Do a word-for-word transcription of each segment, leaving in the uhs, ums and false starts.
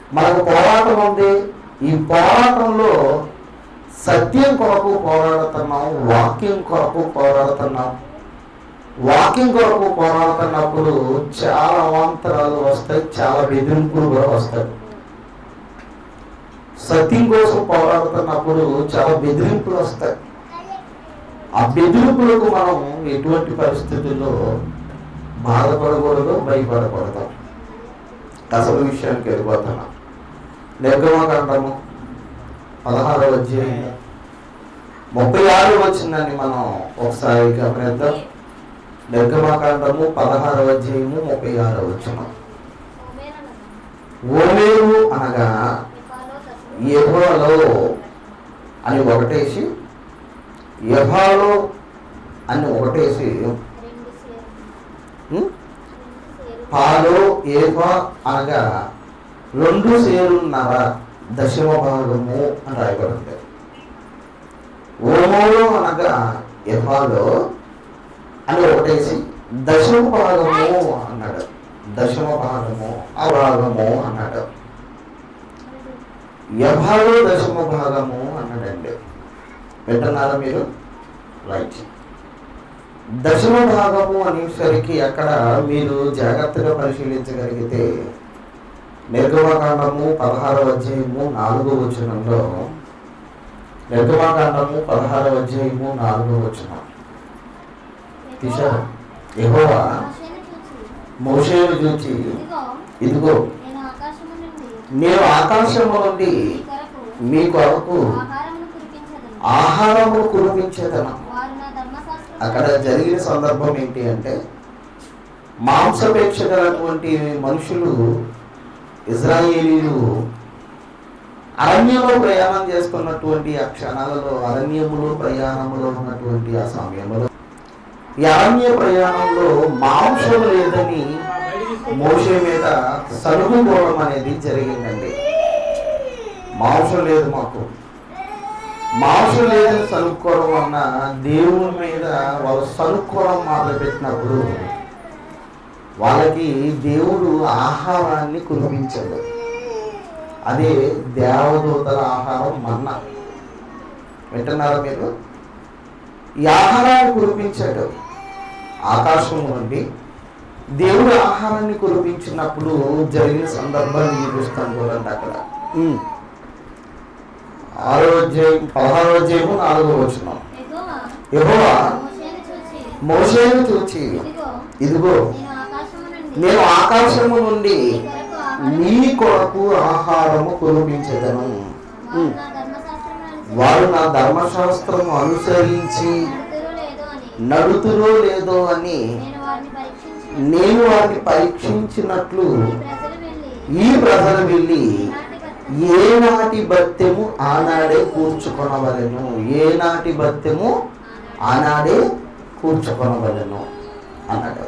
మనకు పోరాటం ఉంది. ఈ పోరాటంలో సత్యం కొరకు పోరాడుతున్నాం, వాక్యం కొరకు పోరాడుతున్నాం. వాక్యం కొరకు పోరాడుతున్నప్పుడు చాలా అవాంతరాలు వస్తాయి, చాలా బెదిరింపులు కూడా వస్తాయి. సత్యం కోసం పోరాడుతున్నప్పుడు చాలా బెదిరింపులు వస్తాయి. ఆ బెదిరింపులకు మనం ఎటువంటి పరిస్థితుల్లో బాధపడకూడదు, భయపడకూడదు. అసలు విషయానికి వెళ్ళిపోతున్నాం. నిర్గమకాండము పదహారవ అధ్యాయం ముప్పై ఆరు వచ్చిందని మనం ఒకసారి గమనిద్దాం. నిర్గమకాండము పదహారవ అధ్యాయము ముప్పై ఆరవ వచనం. ఓమేరు అనగా యెహోవాలో అని ఒకటేసి, యెహోవాలో అని ఒకటేసి, పాలో ఏఫా అనగా రెండు సేరున్నర దశమ భాగము అని రాయబడింది. ఓమోలో అనగా యెహోవాలో అని ఒకటేసి దశమ భాగము అన్నాడు. దశమ భాగము అభాగము అన్నాడు. యెహోవాలో దశమ భాగము అన్నాడండి. వింటున్నారా మీరు? రైట్. దశమ భాగము అనేసరికి అక్కడ మీరు జాగ్రత్తగా పరిశీలించగలిగితే నిర్గమకాండము పదహారవ అధ్యాయము నాలుగో వచనంలో, నిర్గమకాండము పదహారవ అధ్యాయము నాలుగో వచనం తీశారు. యెహోవా మోషేను చూచి, ఇదిగో నేను ఆకాశము నుండి మీ కొరకు ఆహారము కురిపించేదను. అక్కడ జరిగిన సందర్భం ఏంటి అంటే, మాంసపేక్ష గలటువంటి మనుషులు ఇజ్రాయేలీలు అరణ్యంలో ప్రయాణం చేస్తున్నటువంటి ఆ క్షణాలలో, అరణ్యములో ప్రయాణంలో ఉన్నటువంటి ఆ సమయంలో, ఈ అరణ్య ప్రయాణంలో మాంసం లేదని మోషే మీద సలుగుకోవడం అనేది జరిగిందండి. మాంసం లేదు, మాకు మాంసం లేదని సలుక్కోవడం వలన దేవుని మీద వాళ్ళు సలుక్కోవడం మొదలుపెట్టినప్పుడు వాళ్ళకి దేవుడు ఆహారాన్ని కురిపించాడు. అదే దేవదూతల ఆహారం మన్నా. వింటున్నారా మీరు? ఈ ఆహారాన్ని కురిపించాడు. ఆకాశం నుండి దేవుడు ఆహారాన్ని కురిపించినప్పుడు జరిగిన సందర్భాన్ని చూస్తాను చూడండి. అక్కడ ఆరో అధ్యాయం పదహారో అధ్యాయము నాలుగో వచనం. యెహోవా మోషేను చూచి, ఇదిగో నేను ఆకాశము నుండి నీ కొరకు ఆహారము కురిపించెదను. వారు నా ధర్మశాస్త్రము అనుసరించి నడుతురో లేదో అని నేను వారిని పరీక్షించినట్లు ఈ ప్రజలు వెళ్ళి ఏనాటి బత్తెము ఆనాడే కూర్చుకొనవలెను. ఏనాటి బత్తెము ఆనాడే కూర్చుకొనవలెను అన్నాడు.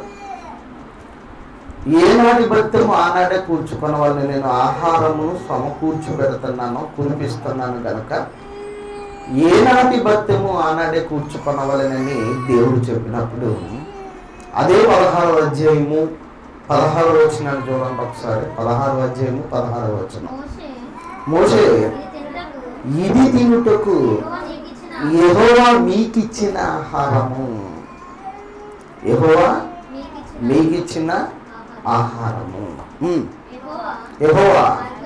ఏనాటి బత్తెము ఆనాడే కూర్చుకొనవలెను. నేను ఆహారమును సమకూర్చి పెడుతున్నాను, కురిపిస్తున్నాను కనుక ఏనాటి బత్తెము ఆనాడే కూర్చుకొనవలెనని దేవుడు చెప్పినప్పుడు, అదే పదహారవ అధ్యాయము పదహారు వచనాన్ని చూడండి ఒకసారి. పదహారు అధ్యాయము పదహారు వచనం. మోషే, ఇది తినుటకు యెహోవా మీకిచ్చిన ఆహారము. యెహోవా మీకిచ్చిన ఆహారము. యెహోవా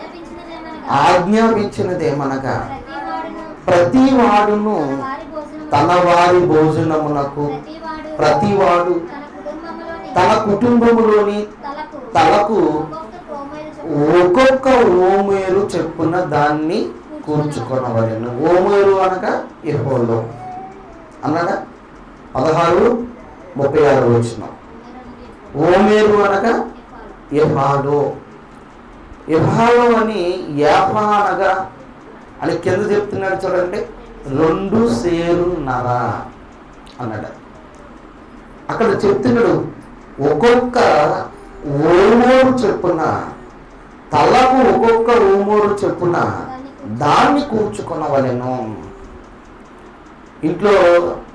ఆజ్ఞాపించినదేమనగా, ప్రతి వాడును తన వారి భోజనమునకు, ప్రతివాడు తన కుటుంబములోని తలకు ఒక్కొక్క ఓమేరు చెప్పున దాన్ని కూర్చుకొనవలెను. ఓమేరు అనగా యెహోవాలో అన్నాడా? పదహారు ముప్పై ఆరు వచనం. ఓమేరు అనగా యెహోవాలో. యెహోవాలో అని యాఫా అనగా అని కింద చెప్తున్నాడు చూడండి. రెండు సేరున్నర అన్నాడు. అక్కడ చెప్తున్నాడు ఒక్కొక్క ఓమోరు చెప్పున, తలకు ఒక్కొక్క ఓమోరు చెప్పున దాన్ని కూర్చుకొనవలెను. ఇంట్లో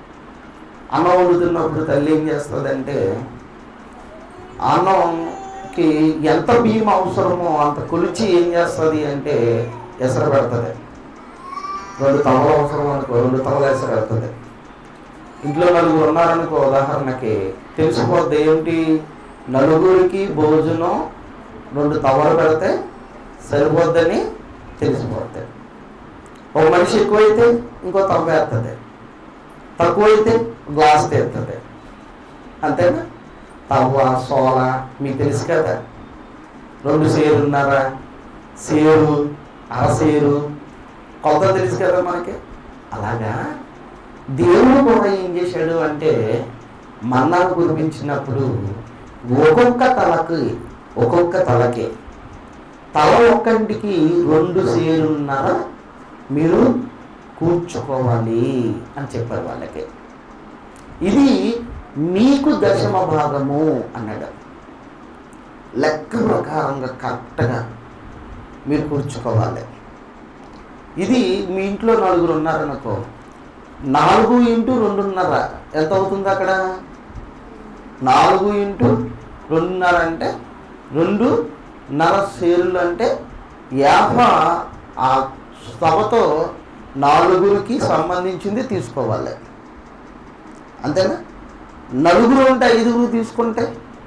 అన్నం వండుతున్నప్పుడు తల్లి ఏం చేస్తుందంటే, అన్నం కి ఎంత బియ్యం అవసరమో అంత కొలిచి ఏం చేస్తుంది అంటే ఎసరు పెడుతుంది. రెండు తమలు అవసరం అనుకో, రెండు తమలు ఎసరు పెడుతుంది. ఇంట్లో నలుగురు ఉన్నారనుకో, ఉదాహరణకి తెలిసిపోద్ది ఏంటి, నలుగురికి భోజనం రెండు తమలు పెడితే సరిపోద్దని తెలిసిపోద్ది. ఒక మనిషి ఎక్కువైతే ఇంకో తమ వేస్తుంది, తక్కువైతే గ్లాస్ తీస్తుంది. అంతేనా? తవ్వ సోల మీకు తెలుసు కదా, రెండు సేరున్నారా, సేరు అరసేరు కొలత తెలుసు కదా మనకి. అలాగా దేవుడు కూడా ఏం చేశాడు అంటే మన్నాను కురిపించినప్పుడు ఒక్కొక్క తలకి ఒక్కొక్క తలకి తల ఒక్కంటికి రెండు సేరున్నర మీరు కూర్చుకోవాలి అని చెప్పారు వాళ్ళకి. ఇది మీకు దశమ భాగము అన్నాడు. లెక్క ప్రకారంగా కరెక్ట్గా మీరు కూర్చుకోవాలి. ఇది మీ ఇంట్లో నలుగురు ఉన్నారనుకో, నాలుగు ఇంటూ రెండున్నర ఎంత అవుతుంది అక్కడ? నాలుగు ఇంటూ రెండున్నర అంటే రెండున్నర సేరులు అంటే యాభై. ఆ సభతో నాలుగురికి సంబంధించింది తీసుకోవాలి. అంతేనా? నలుగురు ఉంటే ఐదుగురు తీసుకుంటే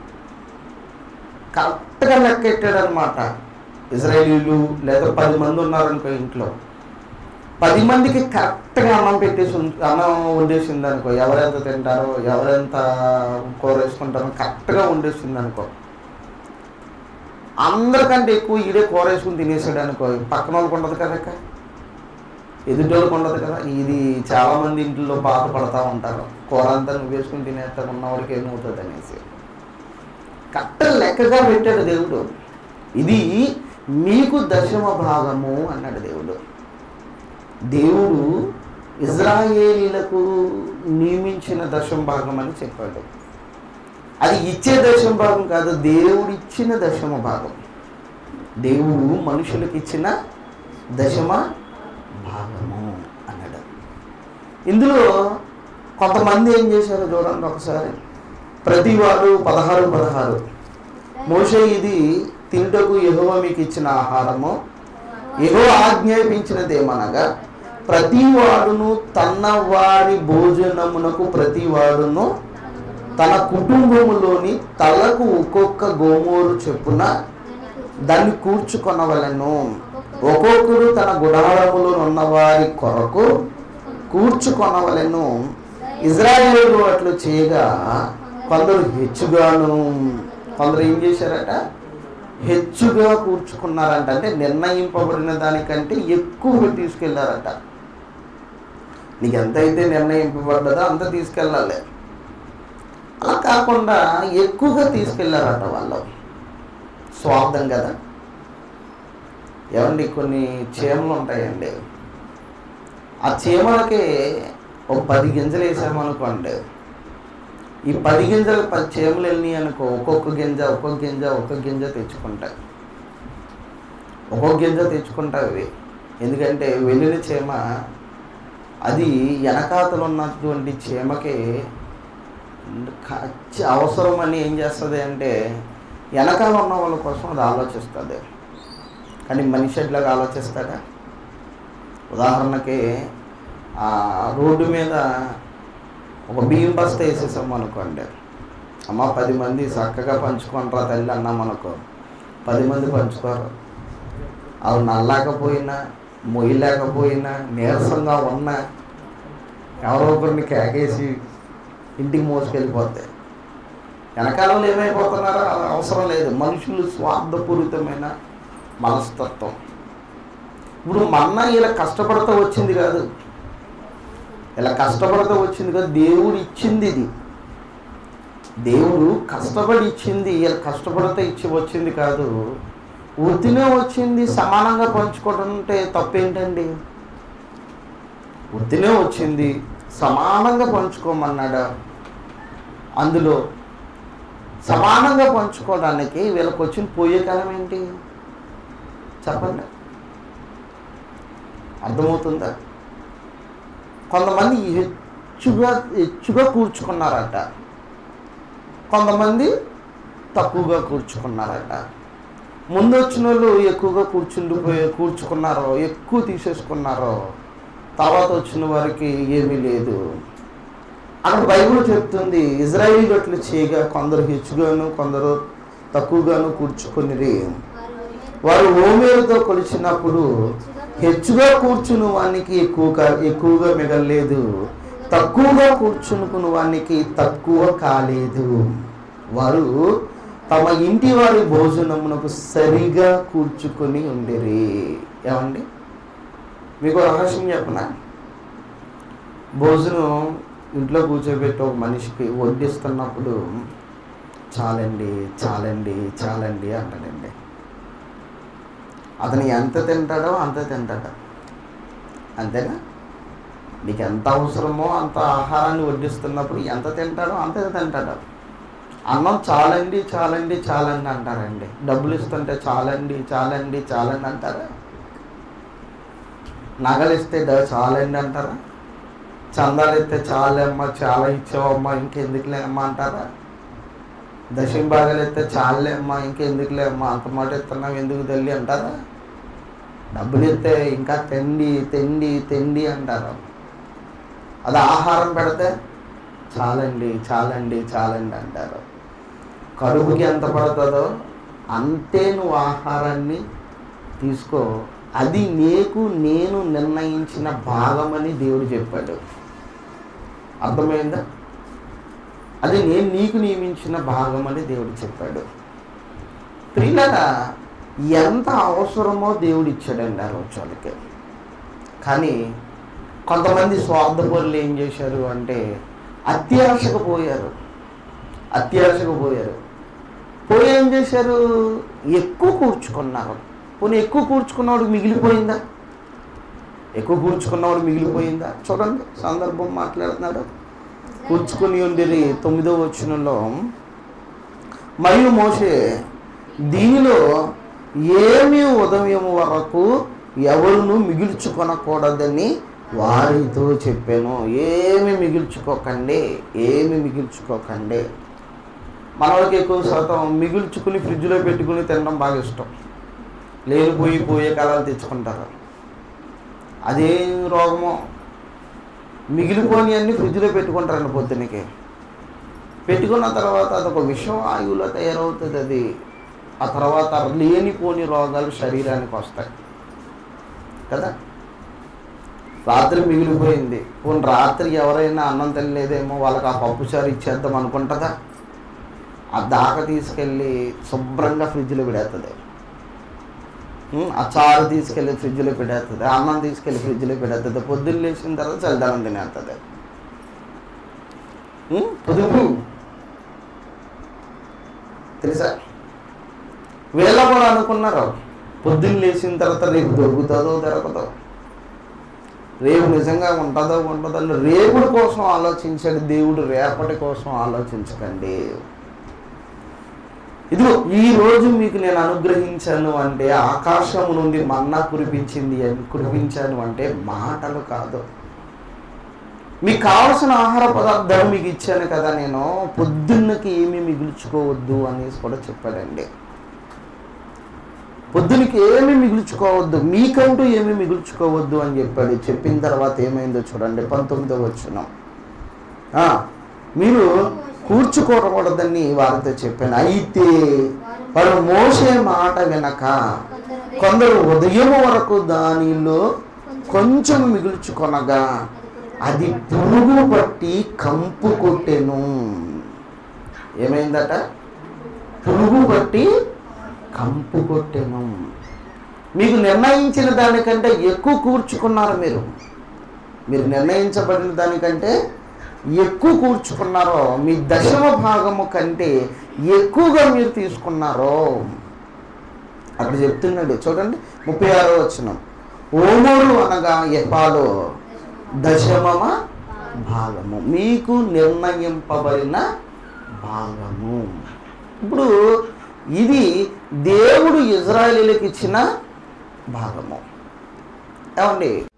కరెక్ట్గా లెక్కెట్టాడు అనమాట. ఇజ్రాయేలీలు లేదా పది మంది ఉన్నారనుకో ఇంట్లో, పది మందికి కరెక్ట్గా అన్నం పెట్టేసి అన్నం వండేసింది అనుకో, ఎవరెంత తింటారో ఎవరెంత కూర వేసుకుంటారో కరెక్ట్గా వండేసింది అనుకో, అందరికంటే ఎక్కువ ఈడే కూర వేసుకుని తినేసాడు అనుకో, పక్కన వాళ్ళకి ఉండదు కదా, ఎదుటోళ్ళకి ఉండదు కదా. ఇది చాలామంది ఇంట్లో బాధపడతా ఉంటారు, కూర అంతా నువ్వు వేసుకుని తినేస్తా ఉన్నవాడికి ఏమవుతుంది అనేసి. కరెక్ట్ లెక్కగా పెట్టాడు దేవుడు. ఇది మీకు దశమ భాగము అన్నాడు దేవుడు. దేవుడు ఇజ్రాయేలీలకు నియమించిన దశమ భాగం అని చెప్పాడు. అది ఇచ్చే దశమ భాగం కాదు, దేవుడు ఇచ్చిన దశమ భాగం. దేవుడు మనుషులకు ఇచ్చిన దశమ భాగము అన్నాడు. ఇందులో కొంతమంది ఏం చేశారో చూడండి ఒకసారి. ప్రతివాడు పదహారు పదహారు మోషే ఇది తింటకు యెహోవా మీకు ఇచ్చిన ఆహారము, యెహోవా ఆజ్ఞాపించినదేమనగా ప్రతివాడును తన వారి భోజనమునకు ప్రతివాడును తన కుటుంబములోని తలకు ఒక్కొక్క గోమూరు చొప్పున దాన్ని కూర్చుకొనవలెను. ఒక్కొక్కరు తన గుడారములో ఉన్న వారి కొరకు కూర్చుకొనవలెను. ఇజ్రాయేలు అట్లు చేయగా కొందరు హెచ్చుగాను, కొందరు ఏం చేశారట, హెచ్చుగా కూర్చుకున్నారంట. అంటే నిర్ణయింపబడిన దానికంటే ఎక్కువగా తీసుకెళ్లారట. నీకు ఎంతైతే నిర్ణయింపబడ్డదో అంత తీసుకెళ్ళాలి. అలా కాకుండా ఎక్కువగా తీసుకెళ్లారట వాళ్ళు. స్వార్థం కదా. ఏమండి, కొన్ని చీమలు ఉంటాయండి, ఆ చీమలకి ఒక పది గింజలు వేసామనుకోండి, ఈ పది గింజలు పది చీమలు వెళ్ళినాయి అనుకో, ఒక్కొక్క గింజ ఒక్కొక్క గింజ ఒక్కొక్క గింజ తెచ్చుకుంటాయి. ఒక్కొక్క గింజ తెచ్చుకుంటాయి. ఎందుకంటే వెళ్ళిన చీమ అది వెనకాతలు ఉన్నటువంటి చీమకి అవసరం అని ఏం చేస్తుంది అంటే వెనకాల ఉన్న వాళ్ళ కోసం అది ఆలోచిస్తుంది. కానీ మనిషి ఎట్లాగా ఆలోచిస్తాడా? ఉదాహరణకి రోడ్డు మీద ఒక బియ్యం బస్తా వేసేసాం అనుకోండి, అమ్మ పది మంది చక్కగా పంచుకుంటారా తల్లి అన్నాం అనుకో, పది మంది పంచుకోరు. అవి నల్లాకపోయినా మొయ్యలేకపోయినా నీరసంగా ఉన్నా ఎవరో ఒకరిని కేకేసి ఇంటికి మోసుకెళ్ళిపోతాయి. వెనకాలలో ఏమైపోతున్నారో అది అవసరం లేదు. మనుషులు స్వార్థపూరితమైన మనస్తత్వం. ఇప్పుడు మన్నా ఇలా కష్టపడుతూ వచ్చింది కాదు, ఇలా కష్టపడుతూ వచ్చింది కాదు, దేవుడు ఇచ్చింది. ఇది దేవుడు కష్టపడి ఇచ్చింది, ఇలా కష్టపడితే ఇచ్చి వచ్చింది కాదు, ఉత్తినే వచ్చింది. సమానంగా పంచుకోవడం అంటే తప్పేంటండి? ఉత్తినే వచ్చింది, సమానంగా పంచుకోమన్నాడు. అందులో సమానంగా పంచుకోవడానికి వీళ్ళకి వచ్చిన పోయే కాలం ఏంటి చెప్పండి, అర్థమవుతుందా? కొంతమంది హెచ్చుగా హెచ్చుగా కూర్చుకున్నారట, కొంతమంది తక్కువగా కూర్చుకున్నారట. ముందు వచ్చిన వాళ్ళు ఎక్కువగా కూర్చుండిపోయి కూర్చుకున్నారో, ఎక్కువ తీసేసుకున్నారో, తర్వాత వచ్చిన వారికి ఏమీ లేదు. అక్కడ బైబిల్ చెప్తుంది, ఇజ్రాయిల్ అట్లు చేయగా కొందరు హెచ్చుగాను కొందరు తక్కువగాను కూర్చుకుని వారు ఓమేరుతో కొలిచినప్పుడు హెచ్చుగా కూర్చుని వానికి ఎక్కువగా ఎక్కువగా మిగలలేదు, తక్కువగా కూర్చునుకుని వానికి తక్కువ కాలేదు. వారు తమ ఇంటి వారి భోజనమునకు సరిగా కూర్చుకొని ఉండిరి. ఏమండి, మీకు రహస్యం చెప్పనా? భోజనం ఇంట్లో కూర్చోబెట్టి ఒక మనిషికి వడ్డిస్తున్నప్పుడు చాలండి చాలండి చాలండి అంటాడండి. అతను ఎంత తింటాడో అంత తింటాడు, అంతేనా? నీకు ఎంత అవసరమో అంత ఆహారాన్ని వడ్డిస్తున్నప్పుడు ఎంత తింటాడో అంతే తింటాడు. అన్నం చాలండి చాలండి చాలండి అంటారండి. డబ్బులు ఇస్తుంటే చాలండి చాలండి చాలండి అంటారా? నగలు ఇస్తే చాలండి అంటారా? చందాలు ఇస్తే చాలమ్మా, చాలా ఇచ్చావమ్మా, ఇంకెందుకులే అమ్మా అంటారా? దశం భాగాలు ఇస్తే చాలే అమ్మా, ఇంకెందుకులే అమ్మా, అంత మాట ఇస్తున్నావు ఎందుకు తల్లి అంటారా? డబ్బులు ఇస్తే ఇంకా తిండి తిండి తిండి అంటారు. అది ఆహారం పెడితే చాలండి చాలండి చాలండి అంటారు. కడుపుకి ఎంత పడుతుందో అంతే నువ్వు ఆహారాన్ని తీసుకో, అది నీకు నేను నిర్ణయించిన భాగమని దేవుడు చెప్పాడు. అర్థమైందా? అది నేను నీకు నియమించిన భాగం అని దేవుడు చెప్పాడు. ప్రియులారా, ఎంత అవసరమో దేవుడు ఇచ్చాడండి ఆ రోజు వాళ్ళకి. కానీ కొంతమంది స్వార్థపరులు ఏం చేశారు అంటే అత్యాశకు పోయారు. అత్యాశకు పోయారు పోయి ఏం చేశారు? ఎక్కువ కూర్చుకున్నారు. పోనీ ఎక్కువ కూర్చుకున్నవాడు మిగిలిపోయిందా? ఎక్కువ కూర్చుకున్నవాడు మిగిలిపోయిందా? చూడండి, సందర్భం మాట్లాడుతున్నాడు. కూర్చుకుని ఉండిరి తొమ్మిదో వచనంలో, మరియు మోషే దీనిలో ఏమి ఉదయం వరకు ఎవరును మిగిల్చుకొనకూడదని వారితో చెప్పాను. ఏమి మిగిల్చుకోకండి, ఏమి మిగిల్చుకోకండి. మన వాళ్ళకి ఎక్కువ శాతం మిగిల్చుకుని ఫ్రిడ్జ్లో పెట్టుకుని తినడం బాగా ఇష్టం. లేనిపోయి పోయే కాలాలు తెచ్చుకుంటారు. అదే రోగమో, మిగిలిపోని అన్ని ఫ్రిడ్జ్లో పెట్టుకుంటారండి. పొద్దునకి పెట్టుకున్న తర్వాత అదొక విషం ఆయువులో తయారవుతుంది. అది ఆ తర్వాత లేనిపోని రోగాలు శరీరానికి వస్తాయి కదా. రాత్రి మిగిలిపోయింది, పోనీ రాత్రి ఎవరైనా అన్నం తినలేదేమో వాళ్ళకి ఆ పప్పుచారు ఇచ్చేద్దాం అనుకుంటుందా? ఆ దాకా తీసుకెళ్ళి శుభ్రంగా ఫ్రిడ్జ్లో పెడేస్తుంది. ఆ చారు తీసుకెళ్ళి ఫ్రిడ్జ్లో పెడేస్తుంది, అన్నం తీసుకెళ్ళి ఫ్రిడ్జ్లో పెడేస్తుంది. పొద్దున్న లేచిన తర్వాత చల్దానం తినేస్తుంది. పొదుపు తెలుసా? వీళ్ళ కూడా అనుకున్నారు పొద్దున్న లేచిన తర్వాత రేపు దొరుకుతుందో దొరకదో, రేపు నిజంగా ఉంటుందో ఉంటుందో. రేపుడి కోసం ఆలోచించండి, దేవుడు రేపటి కోసం ఆలోచించకండి. ఇదిగో ఈ రోజు మీకు నేను అనుగ్రహించాను అంటే, ఆకాశం నుండి మన్నా కురిపించింది కురిపించాను అంటే మాటలు కాదు. మీకు కావలసిన ఆహార పదార్థాలు మీకు ఇచ్చాను కదా నేను, పొద్దున్నకి ఏమీ మిగుల్చుకోవద్దు అనేసి కూడా చెప్పాడండి. పొద్దునకి ఏమీ మిగుల్చుకోవద్దు, మీకంటూ ఏమీ మిగుల్చుకోవద్దు అని చెప్పాడు. చెప్పిన తర్వాత ఏమైందో చూడండి, పంతొమ్మిదో వచనం. మీరు కూర్చుకోకూడదని వారితో చెప్పాను. అయితే వారు మోసే మాట వినక కొందరు ఉదయం వరకు దానిలో కొంచెం మిగుల్చుకొనగా అది పురుగు పట్టి కంపు కొట్టెను. ఏమైందట? పురుగు పట్టి కంపు కొట్టెను. మీకు నిర్ణయించిన దానికంటే ఎక్కువ కూర్చుకున్నారు. మీరు మీరు నిర్ణయించబడిన దానికంటే ఎక్కువ కూర్చుకున్నారో, మీ దశమ భాగము కంటే ఎక్కువగా మీరు తీసుకున్నారో అక్కడ చెప్తున్నాడు. చూడండి ముప్పై ఆరో వచనం. ఓమోరు అనగా ఎఫాలో దశమ భాగము, మీకు నిర్ణయింపబడిన భాగము. ఇప్పుడు ఇది దేవుడు ఇజ్రాయేలీలకు ఇచ్చిన భాగము. ఏమండి?